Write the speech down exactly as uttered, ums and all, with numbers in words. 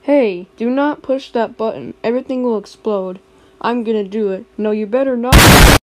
Hey, do not push that button. Everything will explode. I'm gonna do it. No, you better not.